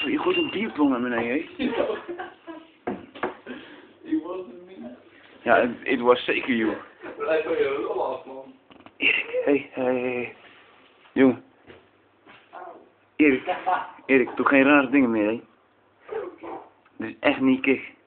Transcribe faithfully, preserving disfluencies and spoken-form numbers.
Godver, je gooit een biertong naar beneden, hè? Je was het niet. Ja, het, het was zeker, joh. Blijf van je lul af, man. Erik, hé, hé, hé. Jongen. Erik, Erik, doe geen rare dingen meer, hè? Dit is echt niet kick.